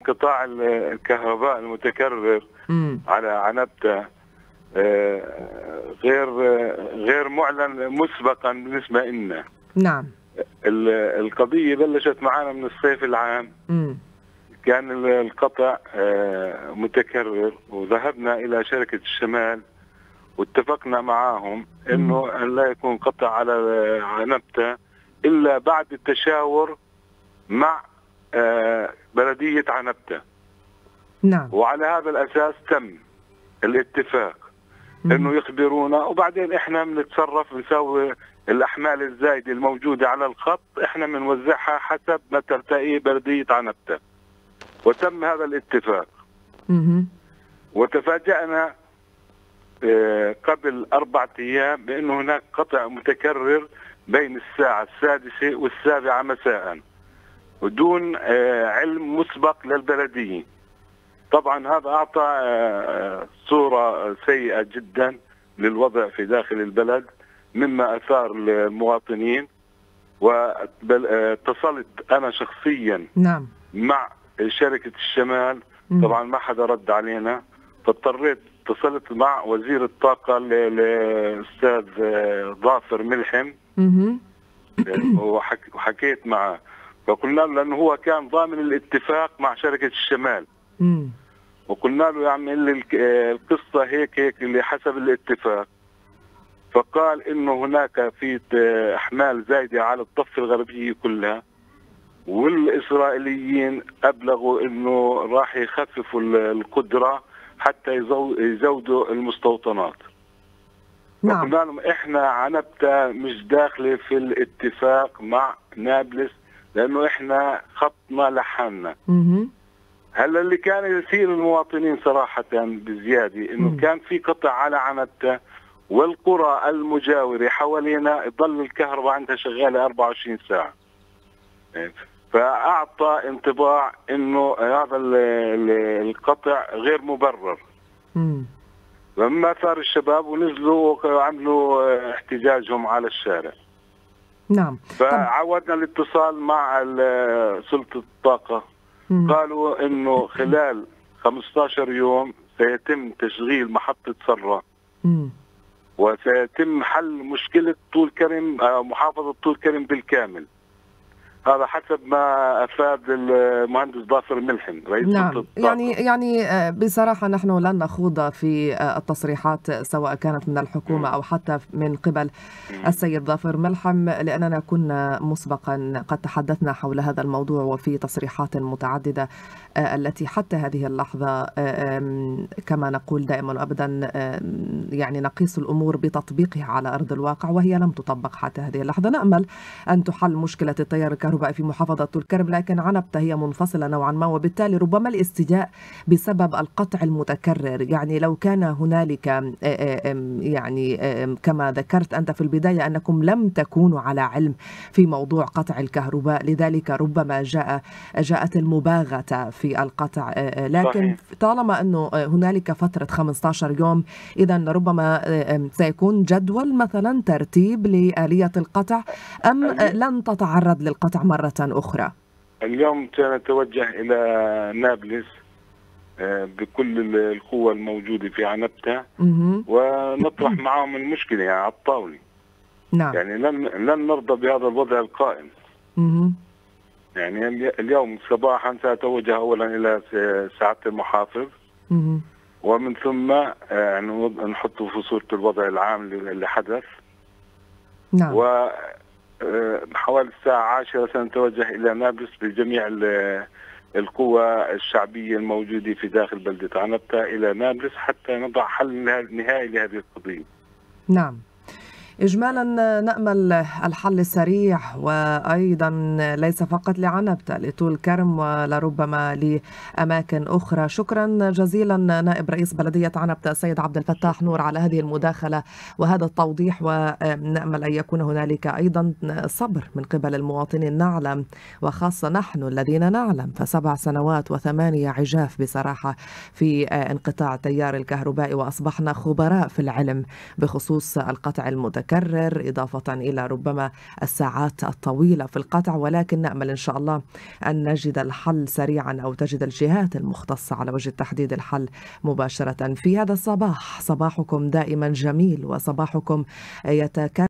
انقطاع الكهرباء المتكرر على عنبتة غير معلن مسبقا بالنسبة لنا. نعم. القضية بلشت معنا من الصيف العام. كان القطع متكرر، وذهبنا إلى شركة الشمال واتفقنا معاهم إنه أن لا يكون قطع على عنبتة إلا بعد التشاور مع بلدية عنبتة. نعم. وعلى هذا الأساس تم الاتفاق إنه يخبرونا، وبعدين إحنا بنتصرف نسوي الأحمال الزايدة الموجودة على الخط، إحنا بنوزعها حسب ما ترتقي بلدية عنبتة. وتم هذا الاتفاق. وتفاجأنا قبل 4 أيام بأنه هناك قطع متكرر بين الساعة 6 و7 مساء ودون علم مسبق للبلدية. طبعا هذا أعطى صورة سيئة جدا للوضع في داخل البلد، مما أثار المواطنين. واتصلت أنا شخصيا نعم مع شركة الشمال، طبعا ما حدا رد علينا، فاضطريت اتصلت مع وزير الطاقة الأستاذ ظافر ملحم وحكيت معه، فقلنا له لأنه هو كان ضامن الاتفاق مع شركة الشمال، وقلنا له يعمل القصة هيك اللي حسب الاتفاق. فقال إنه هناك في أحمال زايدة على الضفة الغربية كلها، والإسرائيليين أبلغوا إنه راح يخففوا القدرة حتى يزودوا المستوطنات. نعم. فقلنا لهم إحنا عنبتة مش داخلة في الاتفاق مع نابلس، لأنه إحنا خطنا لحالنا. هلا اللي كان يثير المواطنين صراحة بزيادة إنه كان في قطع على عنبتة والقرى المجاورة حوالينا يضل الكهرباء عندها شغالة 24 ساعة. فأعطى انطباع إنه هذا القطع غير مبرر. لما ثار الشباب ونزلوا وعملوا احتجاجهم على الشارع. نعم. فعودنا الاتصال مع سلطة الطاقة. قالوا إنه خلال 15 يوم سيتم تشغيل محطة سرة، وسيتم حل مشكلة طول كرم محافظة طول كرم بالكامل. هذا حسب ما أفاد المهندس ظافر ملحم رئيس سلطة الطاقة. يعني بصراحة نحن لن نخوض في التصريحات سواء كانت من الحكومة أو حتى من قبل السيد ظافر ملحم، لأننا كنا مسبقا قد تحدثنا حول هذا الموضوع وفي تصريحات متعددة التي حتى هذه اللحظة كما نقول دائما وأبدا يعني نقيس الأمور بتطبيقها على أرض الواقع، وهي لم تطبق حتى هذه اللحظة. نأمل أن تحل مشكلة التيار الكهربائي في محافظة طول كرم، لكن عنبتة هي منفصلة نوعا ما، وبالتالي ربما الاستجاء بسبب القطع المتكرر. يعني لو كان هنالك يعني كما ذكرت أنت في البداية أنكم لم تكونوا على علم في موضوع قطع الكهرباء، لذلك ربما جاءت المباغتة في القطع، لكن طالما أنه هنالك فترة 15 يوم إذن ربما سيكون جدول مثلا ترتيب لآلية القطع، أم لن تتعرض للقطع مرة أخرى؟ اليوم سنتوجه إلى نابلس بكل القوة الموجودة في عنبتة ونطرح معهم المشكلة يعني على الطاولة. نعم. يعني لن نرضى بهذا الوضع القائم. يعني اليوم صباحا سأتوجه أولا إلى سعادة المحافظ، ومن ثم يعني نحطه في صورة الوضع العام اللي حدث. نعم. حوالي الساعة 10 سنتوجه إلى نابلس بجميع القوى الشعبية الموجودة في داخل بلدة عنبتة إلى نابلس حتى نضع حل نهائي لهذه القضية. نعم. إجمالا نأمل الحل السريع، وأيضا ليس فقط لعنبتة، لطول كرم ولربما لأماكن أخرى. شكرا جزيلا نائب رئيس بلدية عنبتة السيد عبد الفتاح نور على هذه المداخلة وهذا التوضيح، ونأمل أن يكون هنالك أيضا صبر من قبل المواطنين. نعلم وخاصة نحن الذين نعلم، ف7 سنوات و8 عجاف بصراحة في انقطاع التيار الكهربائي، وأصبحنا خبراء في العلم بخصوص القطع المتكرر. المتكرر، إضافة إلى ربما الساعات الطويلة في القطع، ولكن نأمل إن شاء الله أن نجد الحل سريعا أو تجد الجهات المختصة على وجه تحديد الحل مباشرة. في هذا الصباح، صباحكم دائما جميل وصباحكم يتكرر